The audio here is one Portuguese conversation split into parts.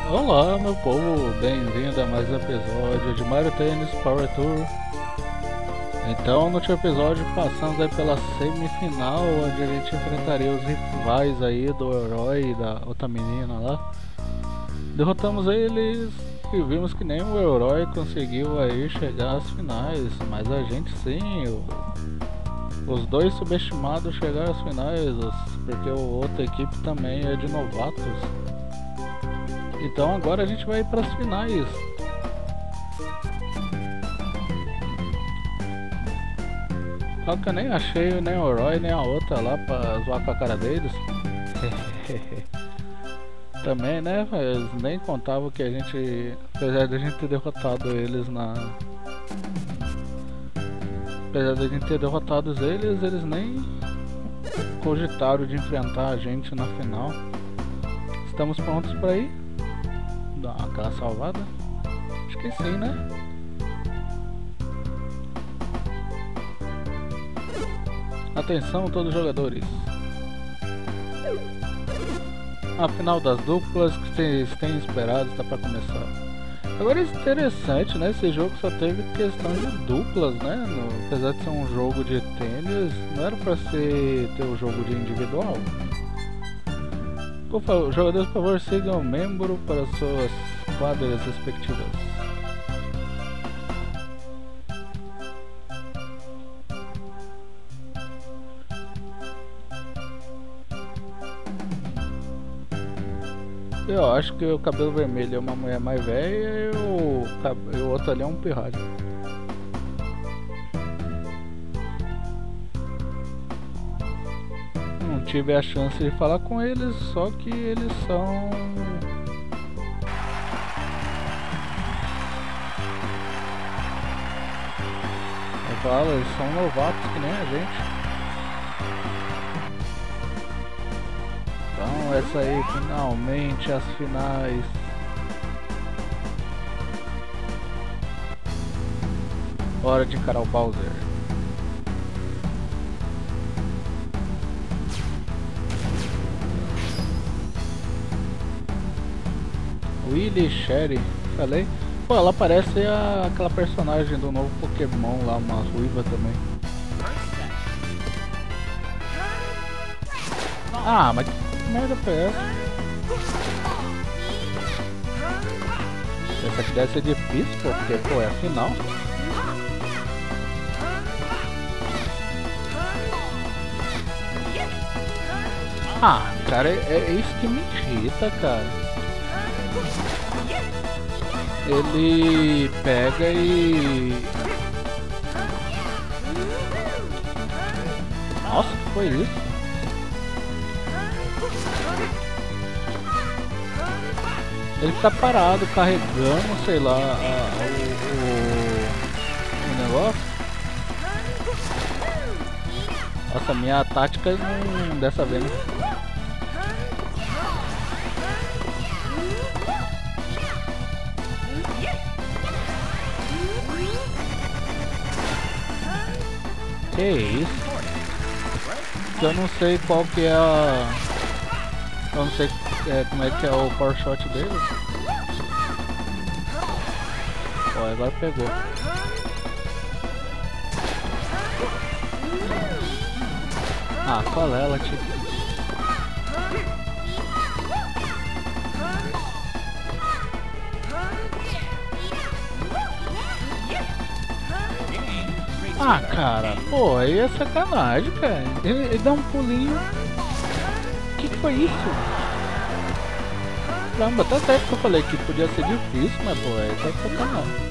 Olá, meu povo, bem-vindo a mais um episódio de Mario Tennis Power Tour. Então, no último episódio, passamos aí pela semifinal, onde a gente enfrentaria os rivais aí do herói e da outra menina lá. Derrotamos eles e vimos que nem o herói conseguiu aí chegar às finais, mas a gente sim, os dois subestimados chegaram às finais, porque a outra equipe também é de novatos. Então agora a gente vai para as finais. Só que eu nem achei nem o Roy nem a outra lá pra zoar com a cara deles. Também, né? Eles nem contavam que a gente, apesar de a gente ter derrotado eles apesar de a gente ter derrotado eles nem cogitaram de enfrentar a gente na final. Estamos prontos para ir? Dar aquela salvada? Acho que sim, né? Atenção todos os jogadores. A final das duplas que vocês têm esperado está para começar. Agora é interessante, né? Esse jogo só teve questão de duplas, né? Apesar de ser um jogo de tênis, não era para ter o jogo de individual. Por favor, jogadores, por favor, sigam o membro para suas quadras respectivas. Eu acho que o cabelo vermelho é uma mulher mais velha e o outro ali é um pirralho. Não tive a chance de falar com eles, só que eles são... Eu falo, eles são novatos que nem a gente. Então essa aí finalmente as finais. Hora de encarar o Bowser. Willy Sherry, falei. Pô, ela parece aquela personagem do novo Pokémon lá, uma ruiva também. Ah, mas que merda foi essa? Essa aqui deve ser difícil, porque, pô, é a final. Ah, cara, é isso que me irrita, cara. Ele pega e... Nossa, que foi isso? Ele tá parado, carregando, sei lá, o negócio. Nossa, minha tática não, dessa vez não. Que isso? Eu não sei qual que é a... Eu não sei como é que é o power shot dele. Ó, agora pegou. Ah, qual é ela, tio? Ah, cara, pô, aí é sacanagem, cara. Ele dá um pulinho. Que foi isso? Caramba, tá certo que eu falei que podia ser difícil, mas pô, aí tá sacanagem.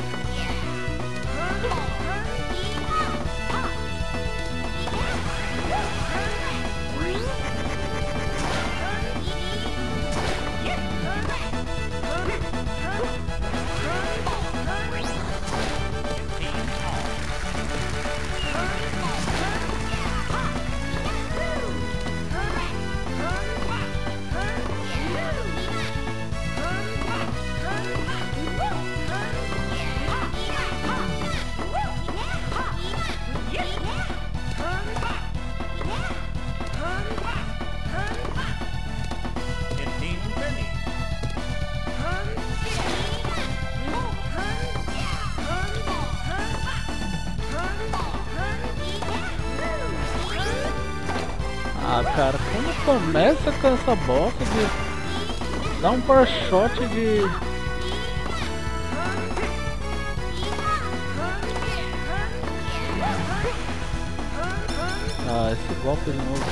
começa com essa bosta de dar um power shot de... Ah, esse golpe de novo.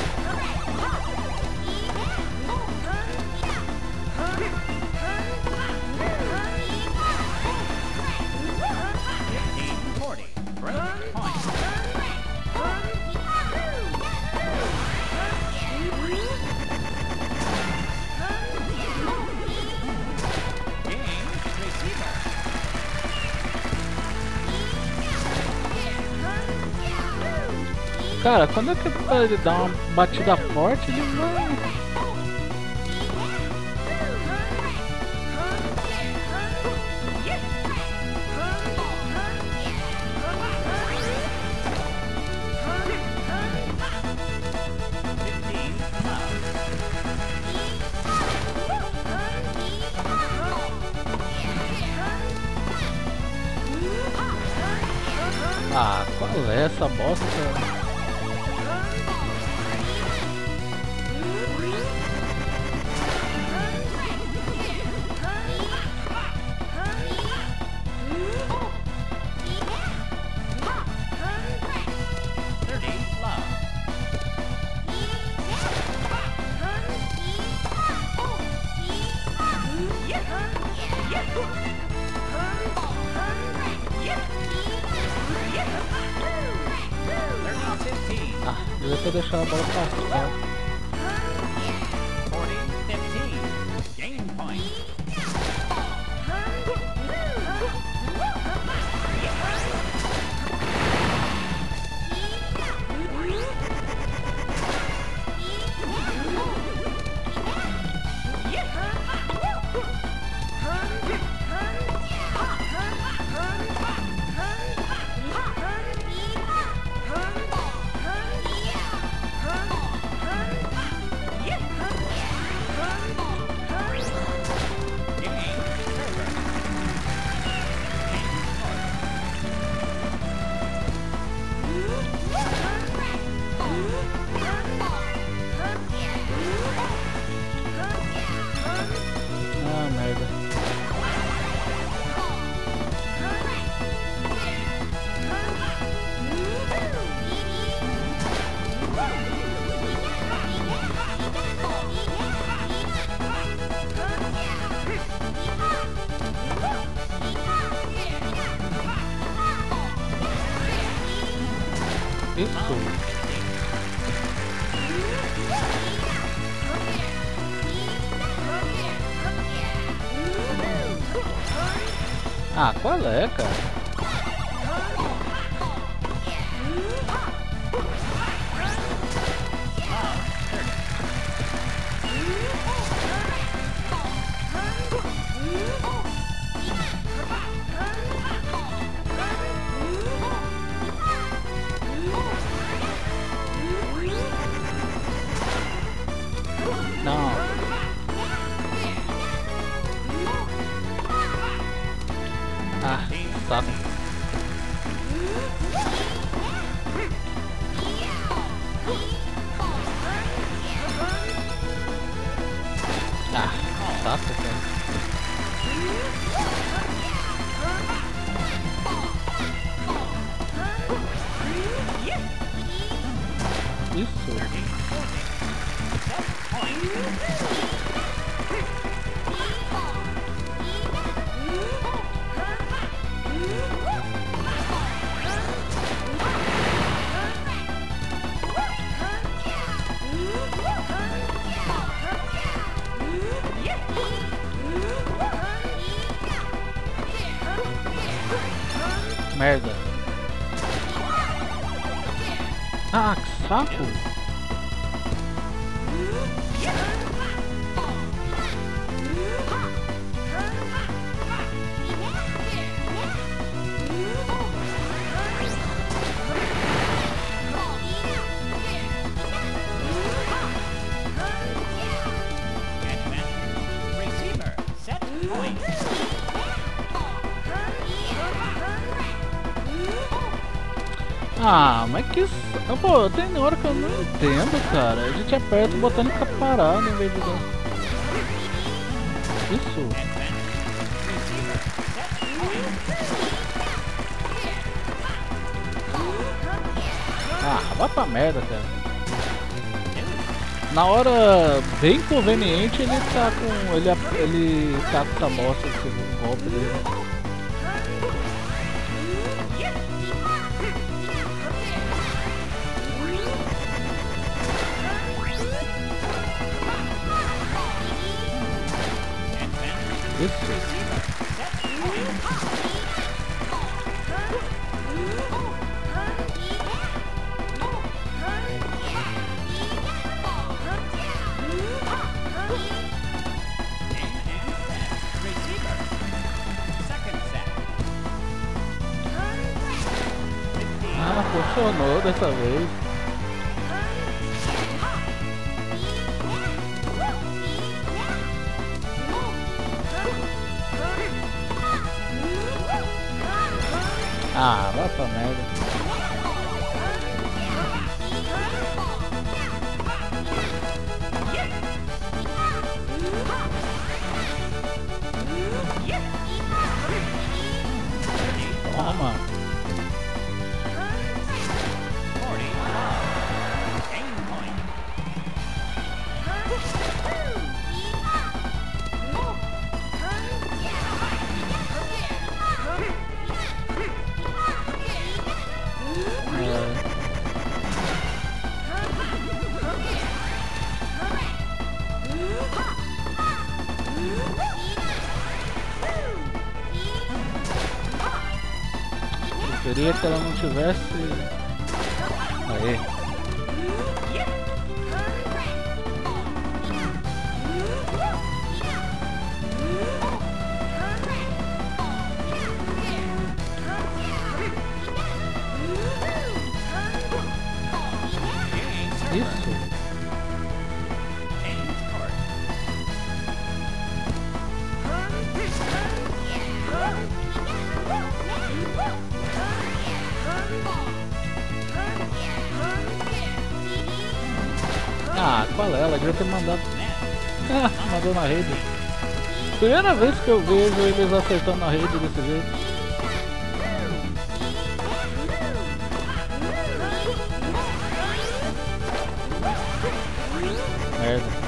Cara, quando é que ele dá uma batida forte, ele vai... Ah, qual é essa bosta, cara? Ah, devia ter deixado a bola passar. Ah, merda. Isso. Ah, qual é, cara? Não. Ah, saco. Ah, saco, cara. Isso. Merda. Ah, que saco. Ah, mas que... Pô, tem hora que eu não entendo, cara. A gente aperta o botão e fica parado em vez de dar... Isso. Ah, vai pra merda, cara. Na hora bem conveniente ele tá com... Ele tá com essa bosta de segundo golpe dele. Isso. Ah, funcionou dessa vez. Ah, vai pra merda. Toma. Queria que ela não tivesse... Aê. Isso. Ah, qual é? Ela devia ter mandado... Ah, mandou na rede. Primeira vez que eu vejo eles acertando na rede desse jeito. Merda.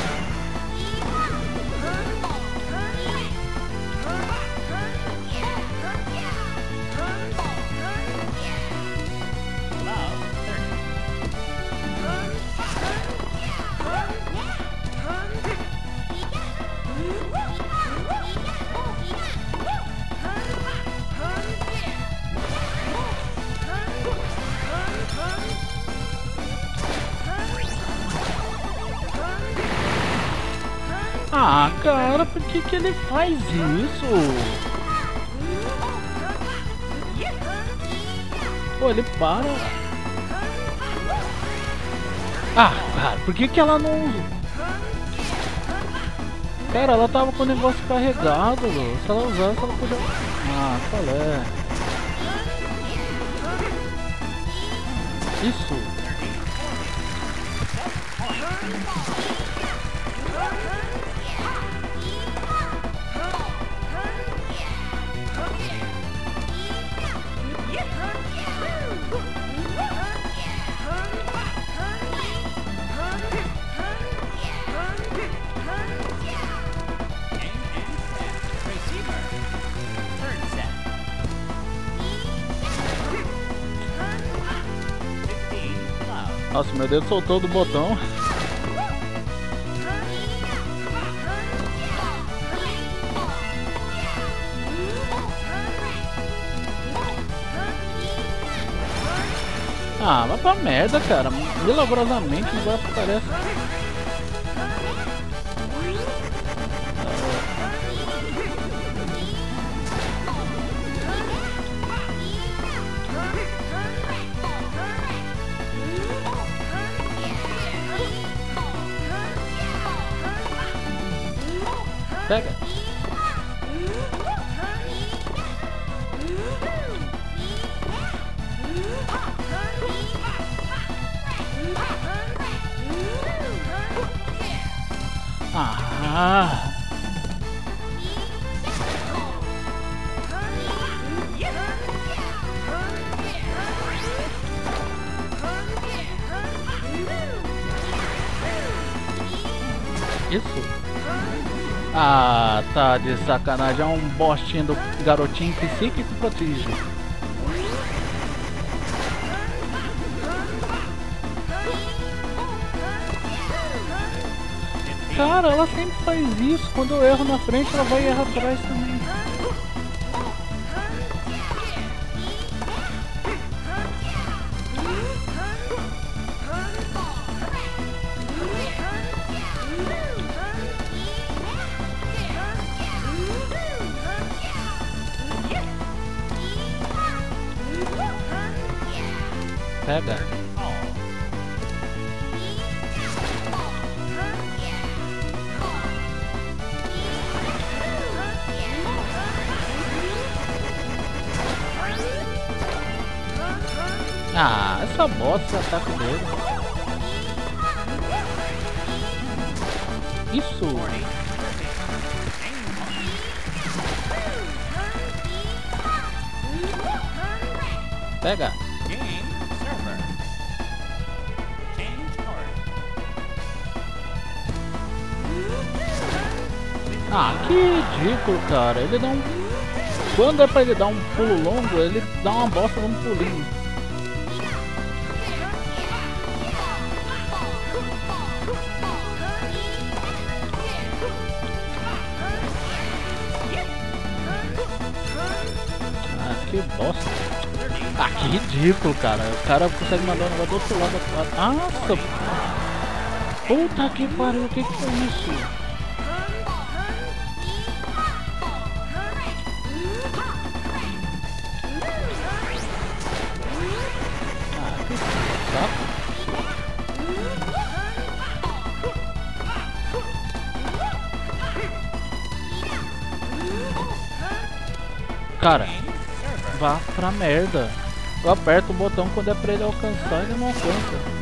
Ah, cara, por que que ele faz isso? Pô, ele para. Ah, cara, por que que ela não usa? Cara, ela tava com o negócio carregado, se ela usasse, ela podia... Ah, qual é? Isso. Nossa, meu dedo soltou do botão. Ah, vai pra merda, cara. Milagrosamente o negócio parece... Pega. Ah! Isso? Ah, tá de sacanagem. É um bostinho do garotinho psíquico protege. Cara, ela sempre faz isso. Quando eu erro na frente, ela vai errar atrás também. Pega. Ah, essa bosta ataca dele. Isso. Pega. Ah, que ridículo, cara. Ele dá um... Quando é pra ele dar um pulo longo, ele dá uma bosta num pulinho. Ah, que bosta. Ah, que ridículo, cara. O cara consegue mandar o negócio do outro lado da quadra. Nossa! Puta que pariu, o que foi isso? Cara, vá pra merda. Eu aperto o botão quando é pra ele alcançar, ele não alcança.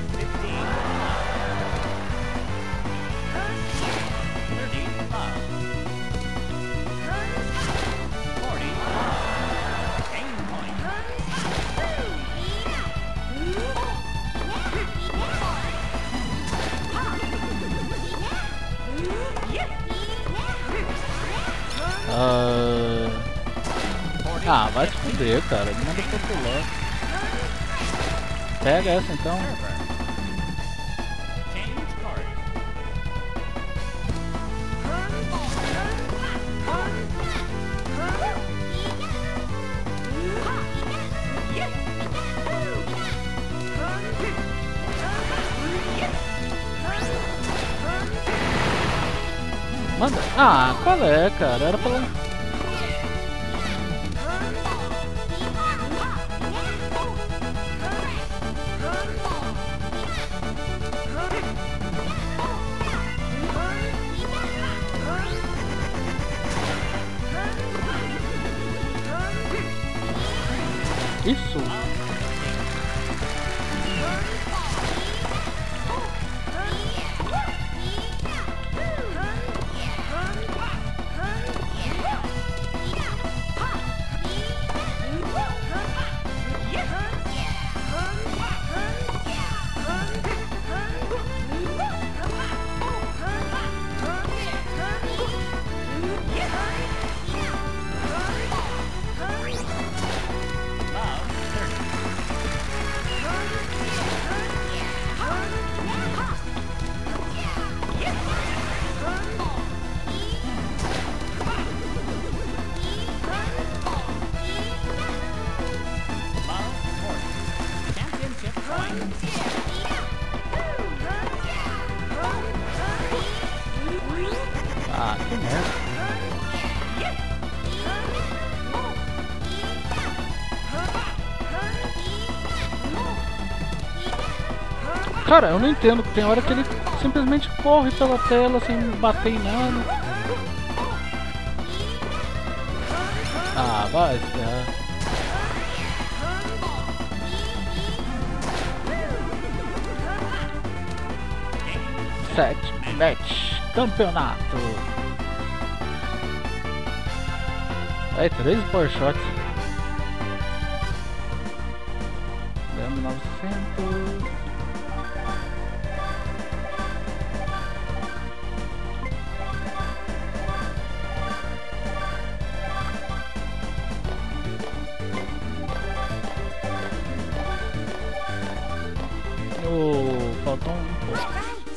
Ah, vai se fuder, cara. Manda pro outro lado. Pega essa então. Manda. Ah, qual é, cara? Era pra... Isso. Ah, que merda. Cara, eu não entendo, tem hora que ele simplesmente corre pela tela sem bater em nada. Ah, vai se ferrar. Set match. campeonato. Aí, 3 Power Shots. Demos 900. Oh, faltou um pouco.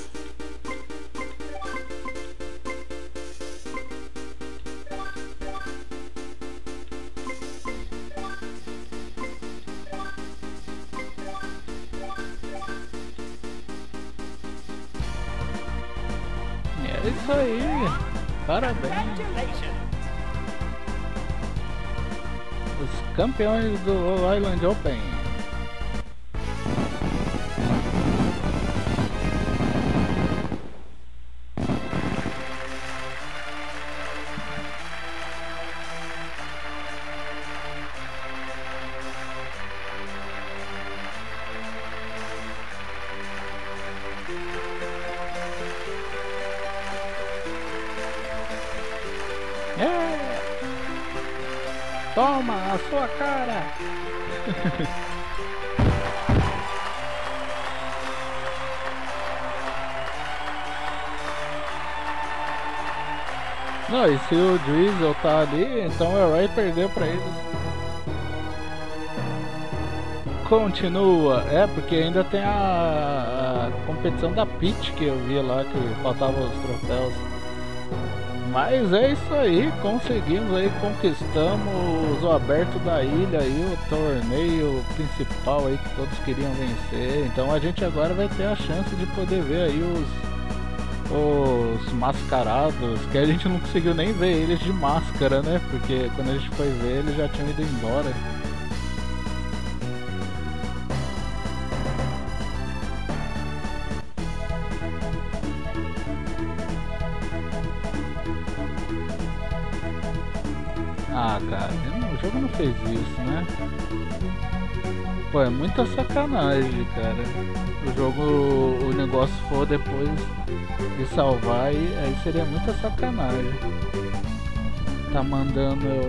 É isso aí, parabéns. Os campeões do Island Open. É. Toma a sua cara. Não, e se o Drizzle tá ali, então o Ray perdeu pra eles. Continua, porque ainda tem a competição da Peach que eu vi lá, que faltavam os troféus. Mas é isso aí, conseguimos aí, conquistamos o aberto da ilha e o torneio principal aí que todos queriam vencer. Então a gente agora vai ter a chance de poder ver aí os mascarados, que a gente não conseguiu nem ver eles de máscara, né? Porque quando a gente foi ver eles já tinham ido embora. Ah, cara, o jogo não fez isso, né? Pô, é muita sacanagem, cara. O jogo, o negócio for depois de salvar, aí seria muita sacanagem. Tá mandando eu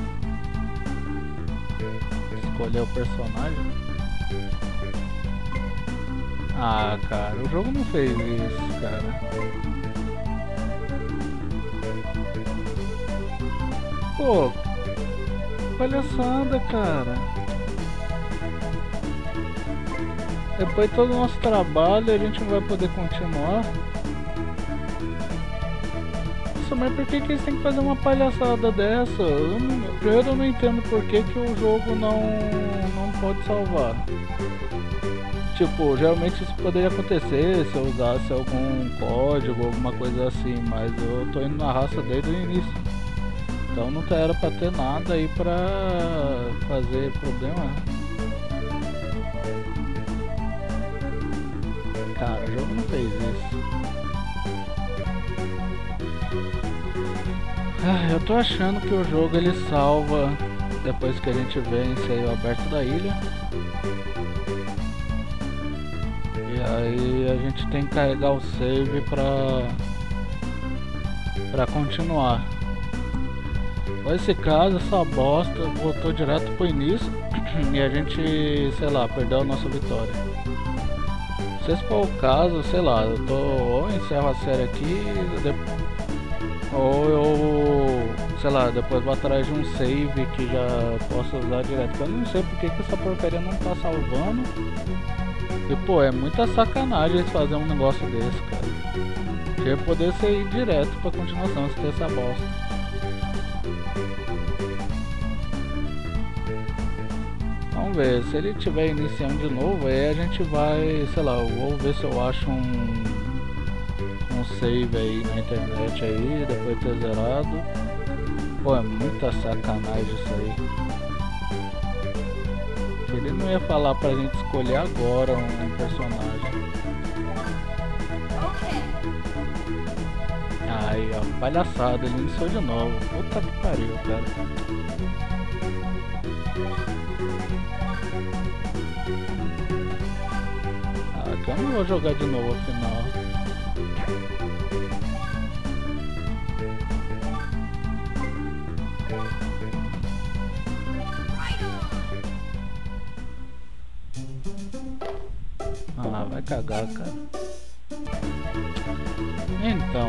escolher o personagem? Ah, cara, o jogo não fez isso, cara. Pô, palhaçada, cara. Depois de todo o nosso trabalho a gente não vai poder continuar. Nossa, mas por que eles têm que fazer uma palhaçada dessa? Eu não entendo por que o jogo não pode salvar. Tipo, geralmente isso poderia acontecer se eu usasse algum código, alguma coisa assim, mas eu tô indo na raça desde o início. Então não era pra ter nada aí pra fazer problema. Cara, o jogo não fez isso. Eu tô achando que o jogo ele salva depois que a gente vence aí o aberto da ilha. E aí a gente tem que carregar o save pra continuar. Nesse caso, essa bosta voltou direto pro início e a gente, sei lá, perdeu a nossa vitória. Se esse for o caso, sei lá, ou eu encerro a série aqui, ou eu, sei lá, depois vou atrás de um save que já posso usar direto. Porque eu não sei porque que essa porcaria não tá salvando. E pô, é muita sacanagem eles fazerem um negócio desse, cara. Ia poder ser ir direto pra continuação se ter essa bosta. Vamos ver, se ele estiver iniciando de novo, aí a gente vai, sei lá, eu vou ver se eu acho um save aí na internet aí, depois de ter zerado. Pô, é muita sacanagem isso aí. Ele não ia falar pra gente escolher agora um personagem. Aí, ó, palhaçada, ele iniciou de novo. Puta que pariu, cara. Ah, que eu não vou jogar de novo afinal. cagar, cara. Então,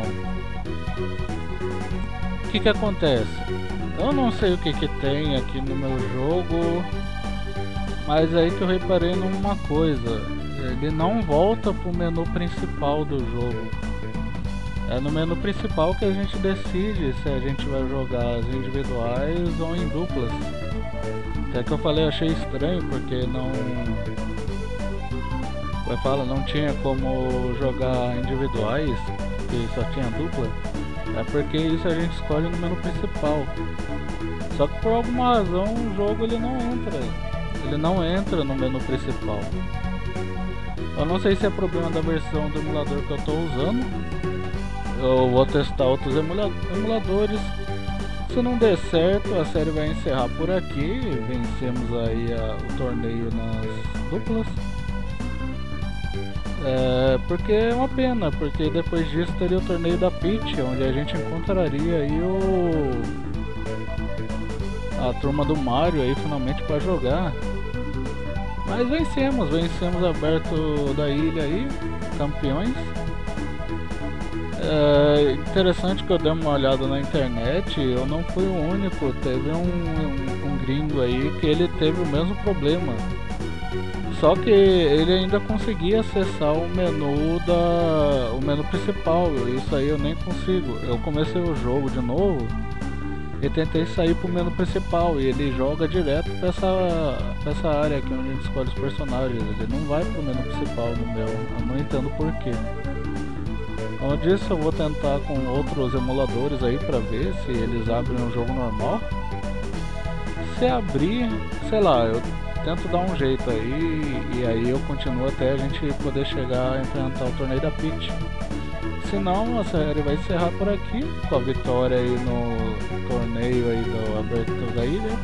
o que acontece? Eu não sei o que tem aqui no meu jogo, mas aí que eu reparei numa coisa. Ele não volta pro menu principal do jogo. É no menu principal que a gente decide se a gente vai jogar as individuais ou em duplas. Até que eu falei, achei estranho porque não... Como fala, não tinha como jogar individuais, que só tinha dupla. É porque isso a gente escolhe no menu principal. Só que por alguma razão o jogo ele não entra. Ele não entra no menu principal. Eu não sei se é problema da versão do emulador que eu estou usando. Eu vou testar outros emuladores. Se não der certo, a série vai encerrar por aqui. Vencemos aí o torneio nas duplas. Porque é uma pena, porque depois disso teria o torneio da Peach, onde a gente encontraria aí a turma do Mario aí finalmente para jogar. Mas vencemos aberto da ilha aí, campeões. Interessante que eu dei uma olhada na internet, eu não fui o único, teve um gringo aí que ele teve o mesmo problema. Só que ele ainda conseguia acessar o menu principal. Isso aí eu nem consigo. Eu comecei o jogo de novo e tentei sair pro menu principal e ele joga direto pra essa área aqui onde a gente escolhe os personagens. Ele não vai pro menu principal no meu. Eu não entendo porquê. Como eu disse, eu vou tentar com outros emuladores aí pra ver se eles abrem um jogo normal. Se abrir, sei lá, eu tento dar um jeito aí e aí eu continuo até a gente poder chegar a enfrentar o torneio da Peach. Se não, a série vai encerrar por aqui com a vitória aí no torneio aí do Aberto da Ilha.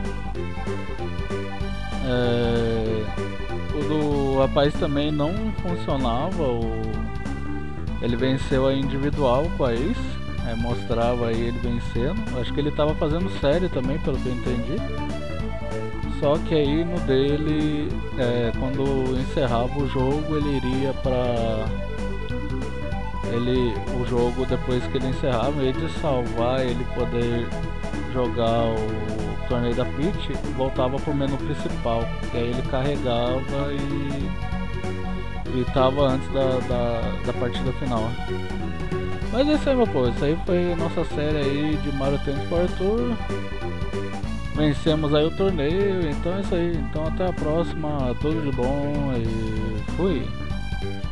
O do rapaz também não funcionava, ele venceu a individual com a Ace, mostrava aí ele vencendo. Acho que ele tava fazendo série também, pelo que eu entendi. Só que aí no dele, quando encerrava o jogo, ele iria pra... o jogo, depois que ele encerrava, em vez de salvar, ele poder jogar o torneio da Peach, voltava pro menu principal. E aí ele carregava e tava antes da partida final. Mas é isso aí, meu povo. Isso aí foi a nossa série aí de Mario Tennis Power Tour. Vencemos aí o torneio, então é isso aí. Então até a próxima, tudo de bom e fui!